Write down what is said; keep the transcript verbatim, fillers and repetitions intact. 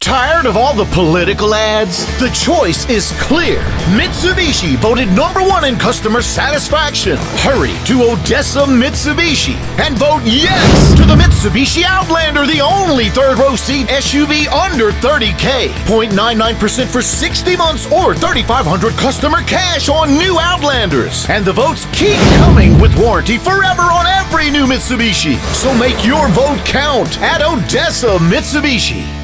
Tired of all the political ads? The choice is clear. Mitsubishi voted number one in customer satisfaction. Hurry to Odessa Mitsubishi and vote yes to the Mitsubishi Outlander, the only third-row seat S U V under thirty K. zero point nine nine percent for sixty months or thirty-five hundred dollars customer cash on new Outlanders. And the votes keep coming with warranty forever on every new Mitsubishi. So make your vote count at Odessa Mitsubishi.